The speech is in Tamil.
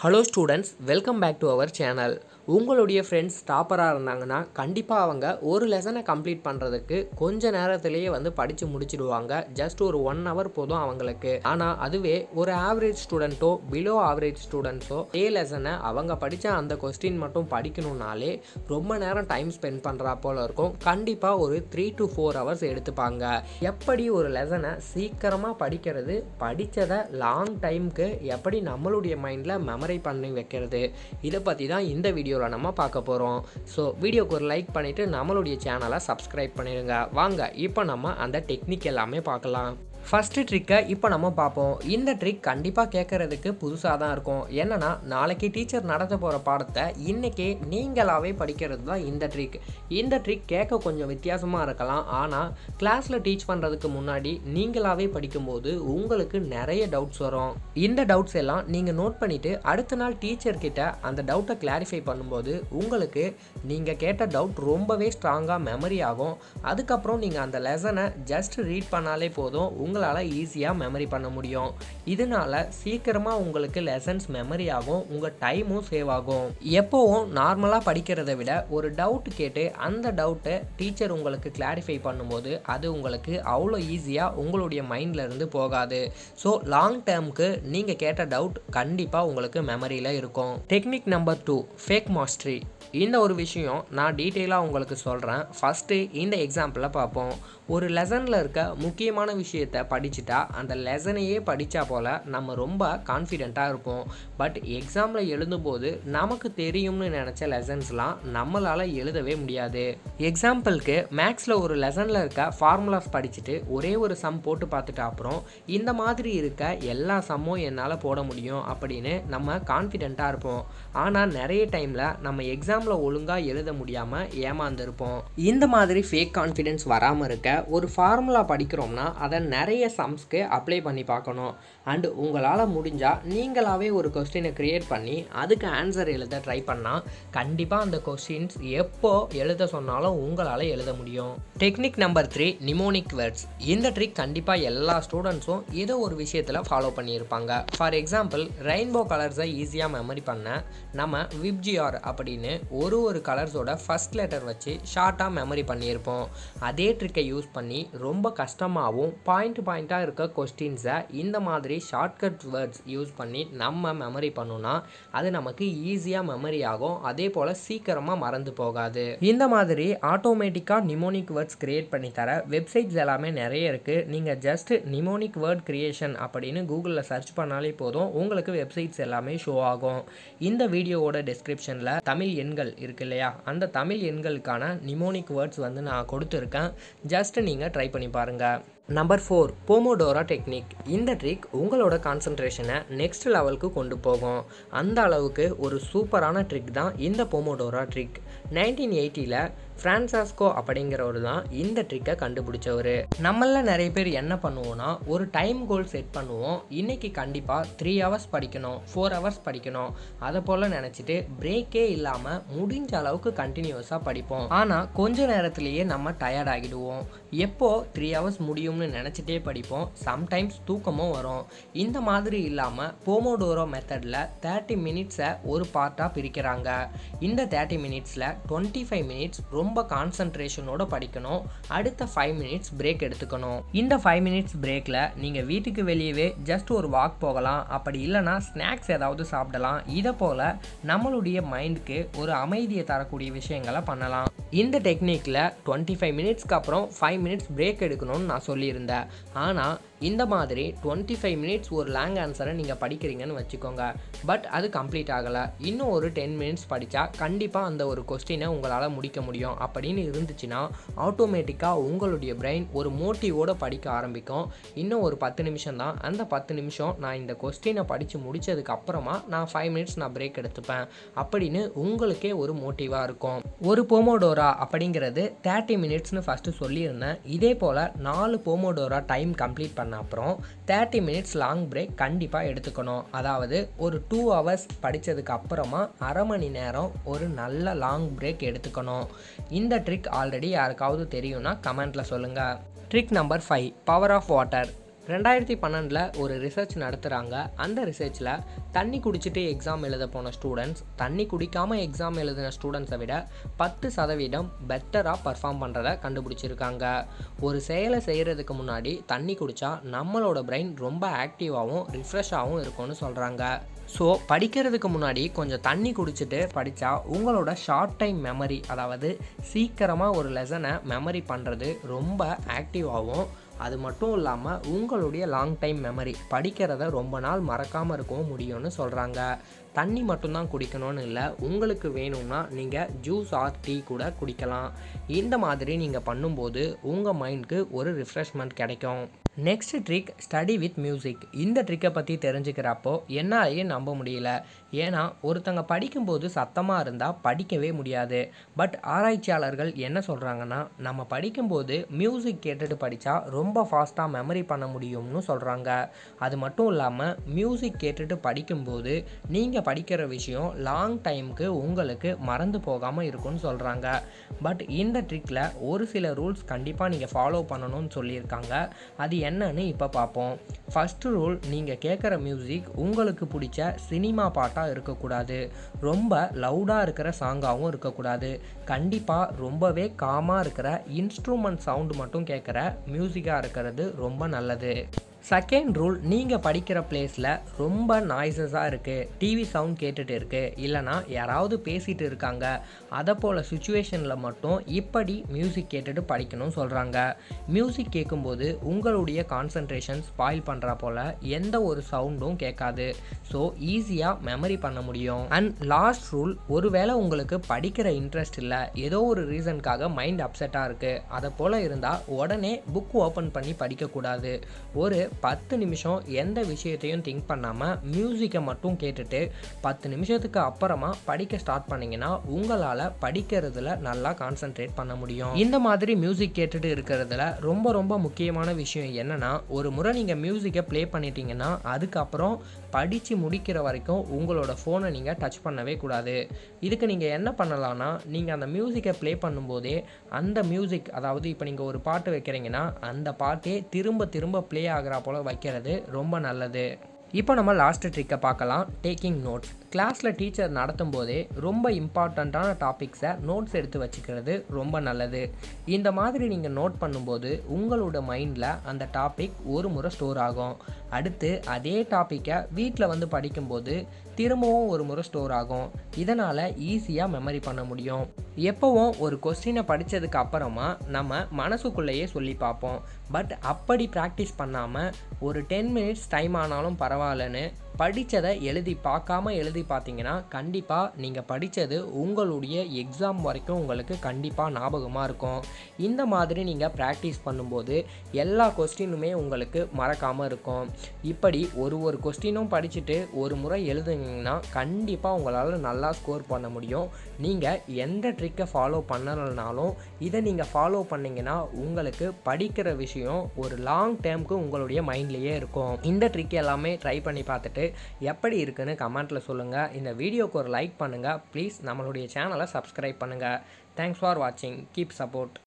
Hello students, welcome back to our channel. உங்களுடைய ஃப்ரெண்ட்ஸ் டாப்பராக இருந்தாங்கன்னா கண்டிப்பாக அவங்க ஒரு லெசனை கம்ப்ளீட் பண்ணுறதுக்கு கொஞ்ச நேரத்திலேயே படித்து முடிச்சிடுவாங்க. ஜஸ்ட் ஒரு 1 hour போதும் அவங்களுக்கு. ஆனால் அதுவே ஒரு ஆவரேஜ் ஸ்டூடெண்ட்டோ பிலோ ஆவரேஜ் ஸ்டூடெண்ட்ஸோ லெசனை அவங்க படித்த அந்த கொஸ்டின் மட்டும் படிக்கணும்னாலே ரொம்ப நேரம் டைம் ஸ்பெண்ட் பண்ணுறா போல இருக்கும். கண்டிப்பாக ஒரு 3 to 4 hours எடுத்துப்பாங்க. எப்படி ஒரு லெசனை சீக்கிரமாக படிக்கிறது, படித்ததை லாங் டைமுக்கு எப்படி நம்மளுடைய மைண்டில் மெமரி பண்ணி வைக்கிறது, இதை பற்றி தான் இந்த வீடியோவில் நம்ம பார்க்க போகிறோம். ஸோ வீடியோக்கு ஒரு லைக் பண்ணிவிட்டு நம்மளுடைய சேனலை சப்ஸ்கிரைப் பண்ணிடுங்க. வாங்க இப்போ நம்ம அந்த டெக்னிக் எல்லாமே பார்க்கலாம். ஃபஸ்ட்டு ட்ரிக்கை இப்போ நம்ம பார்ப்போம். இந்த ட்ரிக் கண்டிப்பாக கேட்குறதுக்கு புதுசாக தான் இருக்கும். என்னென்னா, நாளைக்கு டீச்சர் நடத்த போகிற பாடத்தை இன்றைக்கே நீங்களாகவே படிக்கிறது தான் இந்த ட்ரிக். இந்த ட்ரிக் கேட்க கொஞ்சம் வித்தியாசமாக இருக்கலாம். ஆனால் கிளாஸில் டீச் பண்ணுறதுக்கு முன்னாடி நீங்களாகவே படிக்கும்போது உங்களுக்கு நிறைய டவுட்ஸ் வரும். இந்த டவுட்ஸ் எல்லாம் நீங்கள் நோட் பண்ணிவிட்டு அடுத்த நாள் டீச்சர்கிட்ட அந்த டவுட்டை கிளாரிஃபை பண்ணும்போது உங்களுக்கு நீங்கள் கேட்ட டவுட் ரொம்பவே ஸ்ட்ராங்காக மெமரி ஆகும். அதுக்கப்புறம் நீங்கள் அந்த லெசனை ஜஸ்ட் ரீட் பண்ணாலே போதும், உங்களால் ஈஸியாக மெமரி பண்ண முடியும். இதனால சீக்கிரமாக உங்களுக்கு லெசன்ஸ் மெமரி ஆகும், உங்கள் டைமும் சேவ் ஆகும். எப்போவும் நார்மலாக படிக்கிறத விட ஒரு டவுட் கேட்டு அந்த டவுட்டை டீச்சர் உங்களுக்கு கிளாரிஃபை பண்ணும்போது அது உங்களுக்கு அவ்வளோ ஈஸியாக உங்களுடைய மைண்டில் இருந்து போகாது. ஸோ லாங் டேர்முக்கு நீங்கள் கேட்ட டவுட் கண்டிப்பாக உங்களுக்கு மெமரியில் இருக்கும். Technique number 2, fake mastery. இந்த ஒரு விஷயம் நான் டீட்டெயிலாக உங்களுக்கு சொல்கிறேன். ஃபஸ்ட்டு இந்த எக்ஸாம்பிளில் பார்ப்போம். ஒரு லெசனில் இருக்க முக்கியமான விஷயத்தை படிச்சுட்டா அந்த லெசனையே படித்தா போல் நம்ம ரொம்ப கான்ஃபிடெண்ட்டாக இருப்போம். பட் எக்ஸாமில் எழுதும்போது நமக்கு தெரியும்னு நினச்ச லெசன்ஸ்லாம் நம்மளால் எழுதவே முடியாது. எக்ஸாம்பிளுக்கு மேக்ஸில் ஒரு லெசனில் இருக்க ஃபார்முலாஸ் படிச்சுட்டு ஒரே ஒரு சம் போட்டு பார்த்துட்டு அப்புறம் இந்த மாதிரி இருக்க எல்லா சம்மும் என்னால் போட முடியும் அப்படின்னு நம்ம கான்ஃபிடெண்ட்டாக இருப்போம். ஆனால் நிறைய டைமில் நம்ம எக்ஸாமில் ஒழுங்காக எழுத முடியாமல் ஏமாந்துருப்போம். இந்த மாதிரி ஃபேக் கான்ஃபிடென்ஸ் வராமல் இருக்க ஒரு ஃபார்முலா படிக்கிறோம்னா அதை நிறைய சம்ஸ்க்கு அப்ளை பண்ணி பார்க்கணும். அண்டு உங்களால் முடிஞ்சால் நீங்களாகவே ஒரு கொஸ்டினை க்ரியேட் பண்ணி அதுக்கு ஆன்சர் எழுத ட்ரை பண்ணால் கண்டிப்பாக அந்த கொஸ்டின்ஸ் எப்போ எழுத சொன்னாலும் உங்களால் எழுத முடியும். Technique number 3, mnemonic words. இந்த ட்ரிக் கண்டிப்பாக எல்லா ஸ்டூடெண்ட்ஸும் ஏதோ ஒரு விஷயத்தில் ஃபாலோ பண்ணியிருப்பாங்க. ஃபார் எக்ஸாம்பிள், ரெயின்போ கலர்ஸை ஈஸியாக மெமரி பண்ண நம்ம விப்ஜிஆர் அப்படின்னு ஒரு கலர்ஸோட ஃபர்ஸ்ட் லெட்டர் வச்சு ஷார்ட்டாக மெமரி பண்ணியிருப்போம். அதே ட்ரிக்கை யூஸ் பண்ணி ரொம்ப கஷ்டமாகவும் பாயிண்ட்டாக இருக்க கொஸ்டின்ஸை இந்த மாதிரி ஷார்ட்கட் வேர்ட்ஸ் யூஸ் பண்ணி நம்ம மெமரி பண்ணோன்னா அது நமக்கு ஈஸியாக மெமரி ஆகும். அதே போல் சீக்கிரமாக மறந்து போகாது. இந்த மாதிரி ஆட்டோமேட்டிக்காக நிமோனிக் வேர்ட்ஸ் கிரியேட் பண்ணி தர வெப்சைட்ஸ் எல்லாமே நிறைய இருக்குது. நீங்கள் ஜஸ்ட் நிமோனிக் வேர்ட் கிரியேஷன் அப்படின்னு கூகுளில் சர்ச் பண்ணாலே போதும், உங்களுக்கு வெப்சைட்ஸ் எல்லாமே ஷோ ஆகும். இந்த வீடியோவோட டிஸ்கிரிப்ஷனில் தமிழ் எண்கள் இருக்கு இல்லையா, அந்த தமிழ் எண்களுக்கான நிமோனிக் வேர்ட்ஸ் நான் கொடுத்துருக்கேன். ஜஸ்ட் நீங்கள் ட்ரை பண்ணி பாருங்கள். Number 4, pomodoro technique. இந்த ட்ரிக் உங்களோட கான்சன்ட்ரேஷனை நெக்ஸ்ட் லெவலுக்கு கொண்டு போகும். அந்த அளவுக்கு ஒரு சூப்பரான ட்ரிக் தான் இந்த போமோடோரா ட்ரிக். 1980ல் ஃப்ரான்சிஸ்கோ அப்படிங்கிறவர் தான் இந்த ட்ரிக்கை கண்டுபிடிச்சவர். நம்மள நிறைய பேர் என்ன பண்ணுவோம்னா, ஒரு டைம் கோல் செட் பண்ணுவோம். இன்றைக்கி கண்டிப்பாக 3 hours படிக்கணும், 4 hours படிக்கணும், அதை போல் நினச்சிட்டு பிரேக்கே இல்லாமல் முடிஞ்ச அளவுக்கு கண்டினியூஸாக படிப்போம். ஆனால் கொஞ்ச நேரத்திலேயே நம்ம டயர்ட் ஆகிடுவோம். எப்போ 3 hours முடியும்னு நினச்சிட்டே படிப்போம். சம்டைம்ஸ் தூக்கமும் வரும். இந்த மாதிரி இல்லாமல் போமோடோரோ மெத்தடில் 30 minutes ஒரு பார்ட்டாக பிரிக்கிறாங்க. இந்த 30 minutesல 25 minutes ரொம்ப கான்சன்ட்ரேஷனோட படிக்கணும். அடுத்த 5 minutes பிரேக் எடுத்துக்கணும். இந்த 5 minutes பிரேக்கில் நீங்கள் வீட்டுக்கு வெளியவே ஜஸ்ட் ஒரு வாக் போகலாம். அப்படி இல்லைனா ஸ்நாக்ஸ் ஏதாவது சாப்பிடலாம். இதை போல் நம்மளுடைய மைண்டுக்கு ஒரு அமைதியை தரக்கூடிய விஷயங்களை பண்ணலாம். இந்த டெக்னிக்கில் 25 minutesக்கு அப்புறம் 5 minutes பிரேக் எடுக்கணும்னு நான் சொல்லியிருந்தேன். ஆனால் இந்த மாதிரி 25 minutes ஒரு லாங் ஆன்சரை நீங்கள் படிக்கிறீங்கன்னு வச்சுக்கோங்க. பட் அது கம்ப்ளீட் ஆகலை. இன்னும் ஒரு 10 minutes படித்தா கண்டிப்பாக அந்த ஒரு கொஸ்டினை உங்களால் முடிக்க முடியும் அப்படின்னு இருந்துச்சுன்னா ஆட்டோமேட்டிக்காக உங்களுடைய பிரெயின் ஒரு மோட்டிவோடு படிக்க ஆரம்பிக்கும். இன்னும் ஒரு 10 நிமிஷம் தான். அந்த 10 நிமிஷம் நான் இந்த கொஸ்டினை படித்து முடித்ததுக்கு அப்புறமா நான் 5 minutes நான் பிரேக் எடுத்துப்பேன் அப்படின்னு உங்களுக்கே ஒரு மோட்டிவாக இருக்கும். ஒரு போமோடோரா அப்படிங்கிறது 30 minutesனு ஃபஸ்ட்டு சொல்லியிருந்தேன். இதே போல் 4 போமோடோரா டைம் கம்ப்ளீட் பண்ண அப்புறம் 30 minutes லாங் பிரேக் கண்டிப்பாக எடுத்துக்கணும். அதாவது ஒரு 2 hours படித்ததுக்கு அப்புறமா அரை மணி நேரம் ஒரு நல்ல லாங் பிரேக் எடுத்துக்கணும். இந்த ட்ரிக் ஆல்ரெடி யாருக்காவது தெரியும்னா கமெண்ட்டில் சொல்லுங்கள். Trick number 5, power of water. 2012 ஒரு ரிசர்ச் நடத்துகிறாங்க. அந்த ரிசர்ச்சில் தண்ணி குடிச்சிட்டு எக்ஸாம் எழுத போன ஸ்டூடெண்ட்ஸ் தண்ணி குடிக்காமல் எக்ஸாம் எழுதின ஸ்டூடெண்ட்ஸை விட 10% பெட்டராக பர்ஃபார்ம் பண்ணுறதை கண்டுபிடிச்சிருக்காங்க. ஒரு செயலை செய்கிறதுக்கு முன்னாடி தண்ணி குடித்தா நம்மளோட பிரெயின் ரொம்ப ஆக்டிவாகவும் ரிஃப்ரெஷ்ஷாகவும் இருக்கும்னு சொல்கிறாங்க. ஸோ படிக்கிறதுக்கு முன்னாடி கொஞ்சம் தண்ணி குடிச்சிட்டு படித்தா உங்களோட ஷார்ட் டைம் மெமரி, அதாவது சீக்கிரமாக ஒரு லெசனை மெமரி பண்ணுறது ரொம்ப ஆக்டிவாகவும், அது மட்டும் இல்லாமல் உங்களுடைய லாங் டைம் மெமரி, படிக்கிறத ரொம்ப நாள் மறக்காமல் இருக்கவும் முடியும்னு சொல்கிறாங்க. தண்ணி மட்டும்தான் குடிக்கணும்னு இல்லை, உங்களுக்கு வேணும்னா நீங்கள் ஜூஸ் ஆர் டீ கூட குடிக்கலாம். இந்த மாதிரி நீங்கள் பண்ணும்போது உங்கள் மைண்டுக்கு ஒரு ரிஃப்ரெஷ்மெண்ட் கிடைக்கும். Next trick, study with music. இந்த ட்ரிக்கை பற்றி தெரிஞ்சுக்கிறப்போ என்னாலேயே நம்ப முடியல. ஏன்னா ஒருத்தங்க படிக்கும்போது சத்தமாக இருந்தால் படிக்கவே முடியாது. பட் ஆராய்ச்சியாளர்கள் என்ன சொல்கிறாங்கன்னா, நம்ம படிக்கும்போது மியூசிக் கேட்டுட்டு படித்தா ரொம்ப ஃபாஸ்ட்டாக மெமரி பண்ண முடியும்னு சொல்கிறாங்க. அது மட்டும் இல்லாமல் மியூசிக் கேட்டுட்டு படிக்கும்போது நீங்கள் படிக்கிற விஷயம் லாங் டைமுக்கு உங்களுக்கு மறந்து போகாமல் இருக்கும்னு சொல்கிறாங்க. பட் இந்த ட்ரிக்கில் ஒரு சில ரூல்ஸ் கண்டிப்பாக நீங்கள் ஃபாலோ பண்ணணும்னு சொல்லியிருக்காங்க. அது என்னன்னு இப்போ பார்ப்போம். ஃபர்ஸ்ட் ரூல், நீங்கள் கேட்குற மியூசிக் உங்களுக்கு பிடிச்ச சினிமா பாட்டாக இருக்கக்கூடாது, ரொம்ப லவுடாக இருக்கிற சாங்காகவும் இருக்கக்கூடாது. கண்டிப்பாக ரொம்பவே காமாக இருக்கிற இன்ஸ்ட்ருமெண்ட் சவுண்டு மட்டும் கேட்குற மியூசிக்காக இருக்கிறது ரொம்ப நல்லது. செகண்ட் ரூல், நீங்கள் படிக்கிற பிளேஸில் ரொம்ப நாய்ஸஸாக இருக்குது, டிவி சவுண்ட் கேட்டுட்டு இருக்குது, இல்லைனா யாராவது பேசிகிட்டு இருக்காங்க, அதை போல் சுச்சுவேஷனில் மட்டும் இப்படி மியூசிக் கேட்டுட்டு படிக்கணும்னு சொல்கிறாங்க. மியூசிக் கேட்கும்போது உங்களுடைய கான்சன்ட்ரேஷன் ஸ்பாயில் பண்ணுற போல் எந்த ஒரு சவுண்டும் கேட்காது. ஸோ ஈஸியாக மெமரி பண்ண முடியும். அண்ட் லாஸ்ட் ரூல், ஒருவேளை உங்களுக்கு படிக்கிற இன்ட்ரெஸ்ட் இல்லை, ஏதோ ஒரு ரீசனுக்காக மைண்ட் அப்செட்டாக இருக்குது, அதை போல் இருந்தால் உடனே புக் ஓப்பன் பண்ணி படிக்கக்கூடாது. ஒரு 10 நிமிஷம் எந்த விஷயத்தையும் திங்க் பண்ணாமல் மியூசிக்கை மட்டும் கேட்டுட்டு 10 நிமிஷத்துக்கு அப்புறமா படிக்க ஸ்டார்ட் பண்ணிங்கன்னா உங்களால் படிக்கிறதுல நல்லா கான்சென்ட்ரேட் பண்ண முடியும். இந்த மாதிரி மியூசிக் கேட்டுட்டு இருக்கிறதுல ரொம்ப ரொம்ப முக்கியமான விஷயம் என்னன்னா, ஒரு முறை நீங்கள் மியூசிக்கை ப்ளே பண்ணிட்டீங்கன்னா அதுக்கப்புறம் படித்து முடிக்கிற வரைக்கும் உங்களோட ஃபோனை நீங்கள் டச் பண்ணவே கூடாது. இதுக்கு நீங்கள் என்ன பண்ணலான்னா, நீங்கள் அந்த மியூசிக்கை ப்ளே பண்ணும்போதே அந்த மியூசிக், அதாவது இப்போ நீங்கள் ஒரு பாட்டு வைக்கிறீங்கன்னா அந்த பாட்டே திரும்ப திரும்ப ப்ளே ஆகிற போல் வைக்கிறது ரொம்ப நல்லது. இப்போ நம்ம லாஸ்ட் ட்ரிக்கை பார்க்கலாம், டேக்கிங் நோட்ஸ். கிளாஸில் டீச்சர் நடத்தும் போதே ரொம்ப இம்பார்ட்டண்ட்டான டாபிக்ஸை நோட்ஸ் எடுத்து வச்சுக்கிறது ரொம்ப நல்லது. இந்த மாதிரி நீங்கள் நோட் பண்ணும்போது உங்களோட மைண்டில் அந்த டாபிக் ஒரு முறை ஸ்டோர் ஆகும். அடுத்து அதே டாப்பிக்கை வீட்டில் வந்து படிக்கும்போது திரும்பவும் ஒரு முறை ஸ்டோர் ஆகும். இதனால் ஈஸியாக மெமரி பண்ண முடியும். எப்போவும் ஒரு கொஸ்டினை படித்ததுக்கு அப்புறமா நம்ம மனசுக்குள்ளேயே சொல்லி பார்ப்போம். பட் அப்படி ப்ராக்டிஸ் பண்ணாமல் ஒரு 10 மினிட்ஸ் டைம் ஆனாலும் பரவாயில்லன்னு படித்ததை எழுதி பார்த்தீங்கன்னா கண்டிப்பாக நீங்கள் படித்தது உங்களுடைய எக்ஸாம் வரைக்கும் உங்களுக்கு கண்டிப்பாக ஞாபகமாக இருக்கும். இந்த மாதிரி நீங்கள் ப்ராக்டிஸ் பண்ணும்போது எல்லா கொஸ்டினுமே உங்களுக்கு மறக்காமல் இருக்கும். இப்படி ஒரு கொஸ்டினும் படிச்சுட்டு ஒரு முறை எழுதுனீங்கன்னா கண்டிப்பாக உங்களால் நல்லா ஸ்கோர் பண்ண முடியும். நீங்கள் எந்த ட்ரிக்கை ஃபாலோ பண்ணலனாலும் இதை நீங்கள் ஃபாலோ பண்ணிங்கன்னா உங்களுக்கு படிக்கிற விஷயம் ஒரு லாங் டேர்முக்கு உங்களுடைய மைண்ட்லேயே இருக்கும். இந்த ட்ரிக் எல்லாமே ட்ரை பண்ணி பார்த்துட்டு எப்படி இருக்குன்னு கமெண்ட்டில் சொல்லுங்கள். இந்த வீடியோக்கு ஒரு லைக் பண்ணுங்கள். ப்ளீஸ் நம்மளுடைய சேனலை சப்ஸ்கிரைப் பண்ணுங்கள். தேங்க்ஸ் ஃபார் வாட்சிங். Keep support.